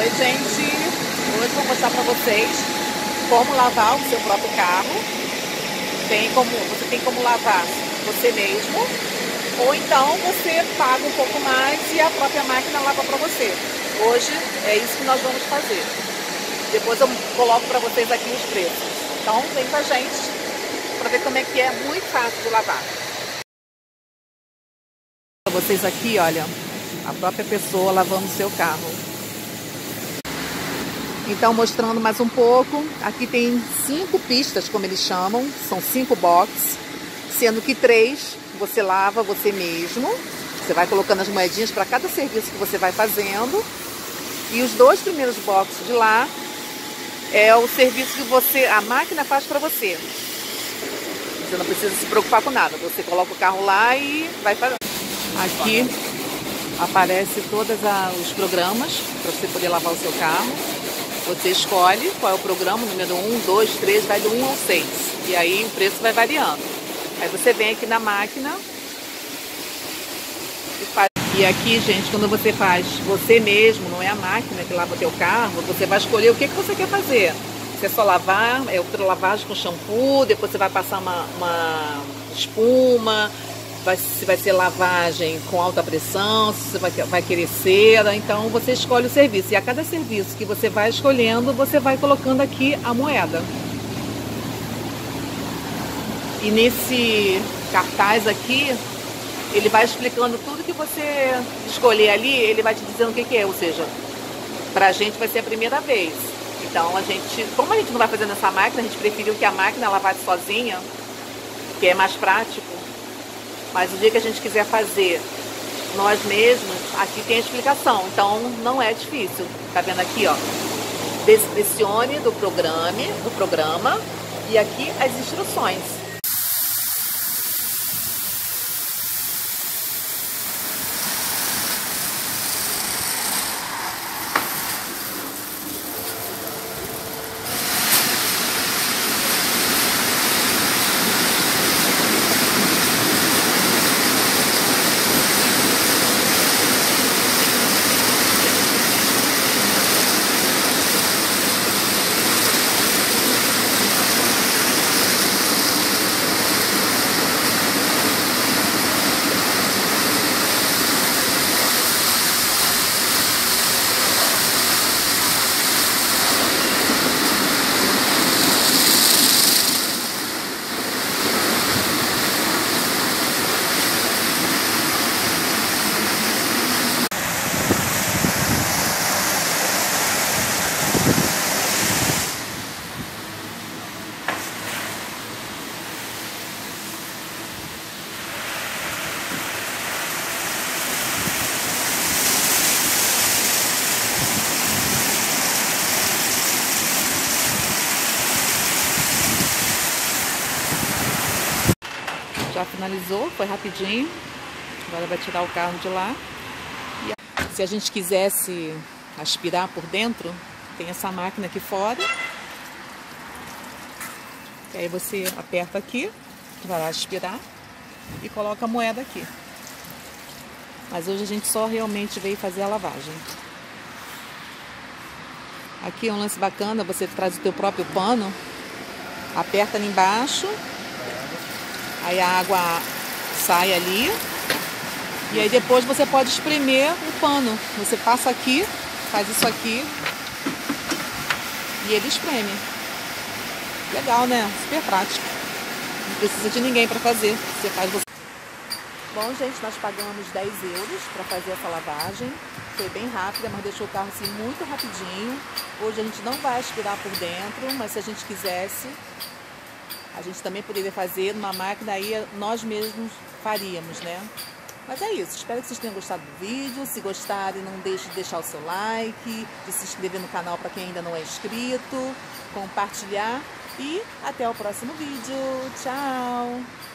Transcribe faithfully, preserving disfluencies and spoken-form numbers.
Oi, gente! Hoje eu vou mostrar para vocês como lavar o seu próprio carro. Tem como, você tem como lavar você mesmo, ou então você paga um pouco mais e a própria máquina lava para você. Hoje é isso que nós vamos fazer. Depois eu coloco para vocês aqui os preços. Então vem com a gente para ver como é que é muito fácil de lavar. Para vocês aqui, olha, a própria pessoa lavando o seu carro. Então, mostrando mais um pouco, aqui tem cinco pistas, como eles chamam, são cinco boxes, sendo que três você lava você mesmo, você vai colocando as moedinhas para cada serviço que você vai fazendo, e os dois primeiros boxes de lá é o serviço que você, a máquina faz para você. Você não precisa se preocupar com nada, você coloca o carro lá e vai fazer. Aqui aparece todos os programas para você poder lavar o seu carro. Você escolhe qual é o programa, número um, dois, três, vai do um ao seis. E aí o preço vai variando. Aí você vem aqui na máquina e faz. E aqui, gente, quando você faz você mesmo, não é a máquina que lava o teu carro, você vai escolher o que, que você quer fazer. Se é só lavar, é outra lavagem com shampoo, depois você vai passar uma, uma espuma, vai, se vai ser lavagem com alta pressão, se você vai, vai querer cera. Então você escolhe o serviço. E a cada serviço que você vai escolhendo, você vai colocando aqui a moeda. E nesse cartaz aqui, ele vai explicando tudo que você escolher ali, ele vai te dizendo o que, que é. Ou seja, pra gente vai ser a primeira vez. Então a gente, como a gente não vai fazer nessa máquina, a gente preferiu que a máquina lavasse sozinha, que é mais prático. Mas o dia que a gente quiser fazer nós mesmos, aqui tem a explicação. Então não é difícil. Tá vendo aqui, ó? Descricione do programa, do programa e aqui as instruções. Já finalizou, foi rapidinho. Agora vai tirar o carro de lá. E se a gente quisesse aspirar por dentro, tem essa máquina aqui fora. E aí você aperta aqui, vai lá aspirar e coloca a moeda aqui. Mas hoje a gente só realmente veio fazer a lavagem. Aqui é um lance bacana, você traz o teu próprio pano, aperta ali embaixo. Aí a água sai ali. E aí depois você pode espremer o pano. Você passa aqui, faz isso aqui. E ele espreme. Legal, né? Super prático. Não precisa de ninguém para fazer. Você faz você. Bom, gente, nós pagamos dez euros para fazer essa lavagem. Foi bem rápida, mas deixou o carro assim muito rapidinho. Hoje a gente não vai aspirar por dentro, mas se a gente quisesse, a gente também poderia fazer numa máquina, aí nós mesmos faríamos, né? Mas é isso, espero que vocês tenham gostado do vídeo. Se gostarem, não deixe de deixar o seu like, de se inscrever no canal para quem ainda não é inscrito, compartilhar e até o próximo vídeo. Tchau!